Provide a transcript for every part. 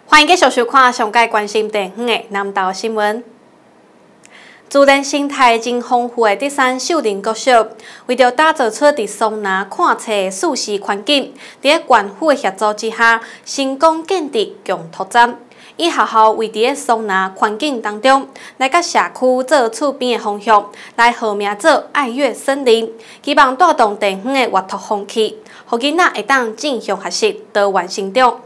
欢迎继续收看上届关心地方的南投新闻。自然生态真丰富的德山秀林国小，为着打造出伫桑拿看册的舒适环境，伫县府的协助之下，成功建立共拓展。以学校为伫桑拿环境当中，来甲社区做厝边的方向，来号名做爱乐森林，希望带动地方的活脱风气，互囡仔会当正向学习，多元成长。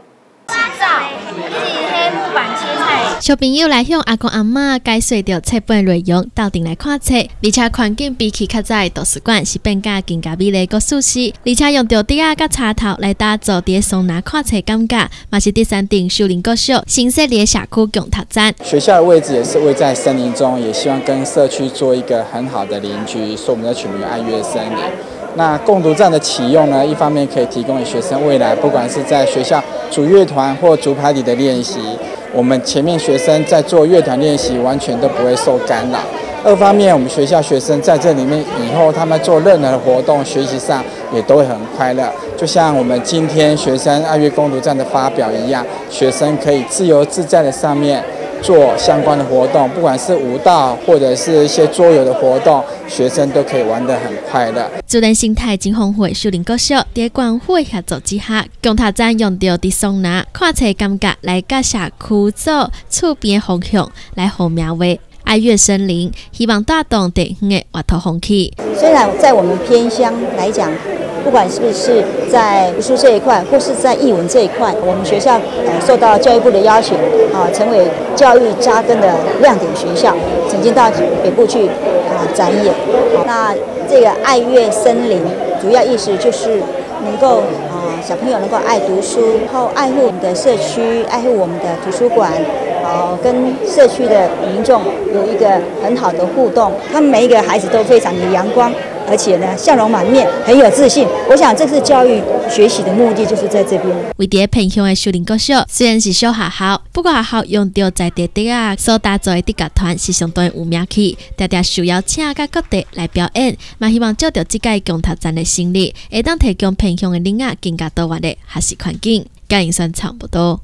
小朋友来向阿公阿嬷解说着册本内容，斗阵来看册，而且环境比起较早的图书馆是变甲更加美丽个舒适，而且用着纸仔甲插头来打造伫桑拿看册感觉，嘛是第三顶秀林国小新设立的社区共拓展。 学校的位置也是位在森林中，也希望跟社区做一个很好的邻居，所以我们要取名为爱乐森林。 那共读站的启用呢，一方面可以提供给学生未来，不管是在学校组乐团或组排里的练习，我们前面学生在做乐团练习完全都不会受干扰。二方面，我们学校学生在这里面以后，他们做任何的活动，学习上也都会很快乐。就像我们今天学生爱乐共读站的发表一样，学生可以自由自在的上面 做相关的活动，不管是舞蹈或者是一些桌游的活动，学生都可以玩得很快乐。 自然生态真丰富的秀林国小，伫县府的协助之下，共拓展用着伫桑拿看册感觉来甲社区做厝边的方向，来号名为爱乐森林，希望带动地方的活脱风气。 虽然在我们偏乡来讲， 不管是不是在读书这一块，或是在艺文这一块，我们学校受到教育部的邀请，成为教育扎根的亮点学校，曾经到北部去展演。那这个爱乐森林，主要意思就是能够小朋友能够爱读书，然后爱护我们的社区，爱护我们的图书馆，跟社区的民众有一个很好的互动。他们每一个孩子都非常的阳光， 而且呢，笑容满面，很有自信。我想，这是教育学习的目的，就是在这边。 为伫偏乡的秀林国小，虽然是小学校，不过学校用着在地竹仔所打造的竹乐团是相当有名气，常常受邀请到各地来表演。嘛，希望借着这届共拓展的成立，会当提供偏乡的囡仔更加多元的学习环境。嘉颖山差不多。